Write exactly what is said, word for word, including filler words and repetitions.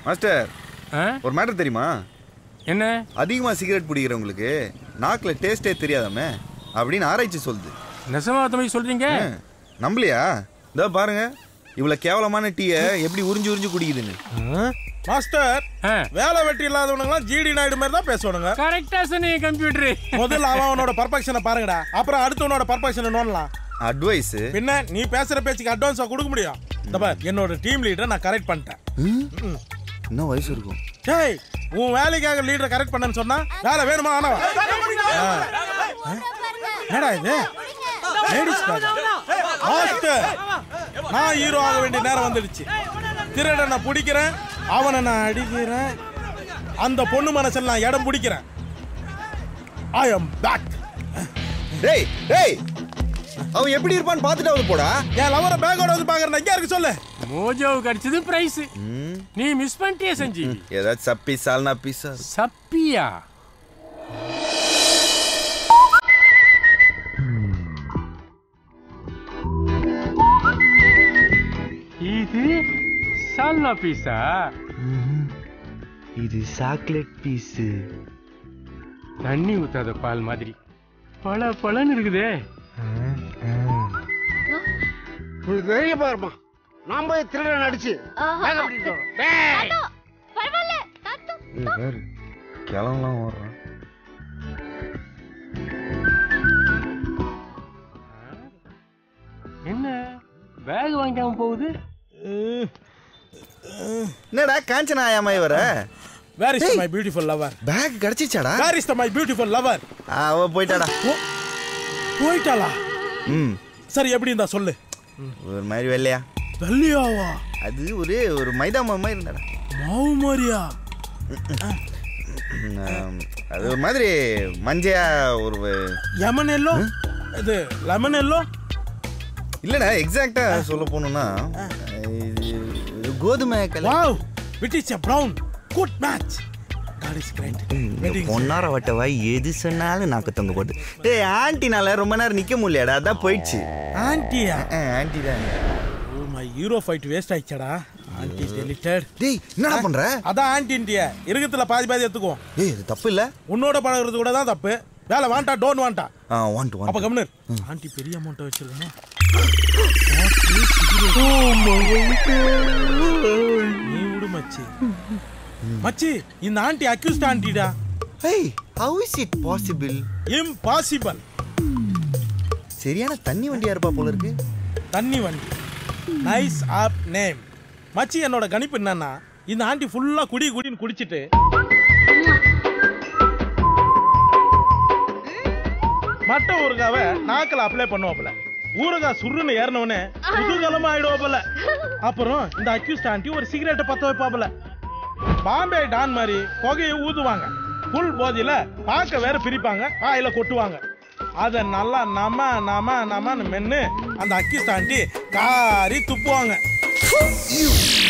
Master ஒரு matter தெரியுமா? என்ன? அதிகமா சிகரெட் பிடிக்கிறவங்களுக்கு நாக்குல டேஸ்டே தெரியாதாமே அப்படின்னு ஆராய்ச்சி சொல்லுது. நெசமா தம்பி சொல்றீங்க? நம்பலையா? இதோ பாருங்க இவ்வளவு கேவலமான டீயை எப்படி உறிஞ்சு உறிஞ்சு குடிக்குதுன்னு. மாஸ்டர் வேலை வெட்டி இல்லாதவனுங்க ஜிடி நாயுடு மாதிரி தான் பேசுவானுங்க. கரெக்டா சொன்னீங்க கம்ப்யூட்டர். முதல்ல அவனோட பர்ஃபெக்ஷனை பாருங்கடா, அப்புறம் அடுத்தவனோட பர்ஃபெக்ஷனை நோண்டலாம். அட்வைஸ் பின்ன நீ பேசுற பேச்சுக்கு அட்வான்ஸா கொடுக்க முடியும். தப்பா என்னோட டீம் லீடரை நான் கரெக்ட் பண்ணிட்டேன். என்ன வயசு இருக்கும்? டேய் உன் வேலைக்காக லீடரை கரெக்ட் பண்ணேன்னு சொன்னா வேலை வேணுமா? ஆனவா என்னடா இது லேடிஸ் மாஸ்டர், நான் ஹீரோ ஆக வேண்டிய நேரம் வந்துடுச்சு. திருடனை பிடிக்கிறேன், அவனை நான் அடிக்கிறேன், அந்த பொண்ணு மனசில் நான் இடம் பிடிக்கிறேன். I am back. டேய் டேய் அவன் எப்படி இருப்பான்னு பார்த்துட்டு வந்து போடா. என் லவரை பேக்கோட வந்து பாக்குறேன். எங்க இருக்கு சொல்லு. மோஜோவு கிடைச்சது பிரைஸ். நீ மிஸ் பண்ணிட்டே செஞ்சி. ஏதாவது சப்பி சால்னா பீஸா. சப்பியா? இது சால்னா பீஸா? இது சாக்லேட் பீஸ். தண்ணி ஊத்தாத பால் மாதிரி பல பலன்னு இருக்குதே. வெளிய பாருமா, நான் போய் திருடன் அடிச்சு கிளம்பலாம் வர்றான். என்ன பேக் வாங்காம போகுது? என்னடா காஞ்சனா ஆயாமாய் வர? Where is my beautiful lover? Bag கிடைச்சிச்சாடா? Where is my beautiful lover? அவ போய்ட்டாடா. போய்ட்டாளா? ம் சரி எப்படி இருந்தா சொல்லு. ஒரு மாதிரி வெள்ளையா. வெள்ளையாவா? அது ஒரு ஒரு மைதா மாவு மாதிரி இருந்தாடா. மாவு மாதிரியா? அது ஒரு மாதிரி மஞ்சையா ஒரு லெமன் எல்லோ. இது லெமன் எல்லோ இல்லடா, எக்ஸாக்ட்டா சொல்ல போணும்னா இது கோதுமை colour. Wow, it is a brown. Good match. That is great. பொன்னார வட்டவாய் எது சொன்னாலும் நாக்கு தொங்க போட்டு. டேய் ஆன்ட்டினால ரொம்ப நேரம் நிக்க முடியலடா, அதான் போயிடுச்சு. ஆன்ட்டியா? ஆன்ட்டி தான். Oh my hero fight waste ஆயிச்சடா. Aunty deleted. டேய் என்னடா பண்ற? அதான் ஆன்ட்டின்டியா இருக்கத்துல பாதி பாதி எடுத்துக்குவோம். ஏய் இது தப்பு இல்ல. உன்னோட பழகுறது கூட தான் தப்பு. வேலை வாண்டா டோன்ட் வாண்டா? Ah want want. அப்ப கம்னர். ஆன்ட்டி பெரிய அமௌண்ட் வச்சிருக்கானே. நீ விடு மச்சி. மச்சி இந்த ஆன்ட்டி அக்யூஸ்ட் ஆன்ட்டிடா. Hey, how is it possible? Impossible. சரியான தண்ணி வண்டியா இருப்பா போல இருக்கு. தண்ணி வண்டி. Nice of name. மச்சி என்னோட கணிப்பு என்னன்னா இந்த ஆன்ட்டி ஃபுல்லா குடி குடின்னு குடிச்சிட்டு மட்ட ஊறுகாவை நாக்கில் அப்ளை பண்ணுவாப்புல. ஊறுகாய் சுருன்னு ஏறினவனே குதூகலமா ஆயிடுவாப்புல. அப்புறம் இந்த அக்யூஸ்ட் ஆன்ட்டி ஒரு சிகரெட்டை பத்த வைப்பாப்புல. பாம்பே டான் மாதிரி புகையை ஊதுவாங்க. புல் போதியில பாக்க வேற பிரிப்பாங்க, வாயில கொட்டுவாங்க. அத நல்லா நம நம நமன்னு மென்னு அந்த அக்யூஸ்ட் ஆன்ட்டி காரி துப்புவாங்க.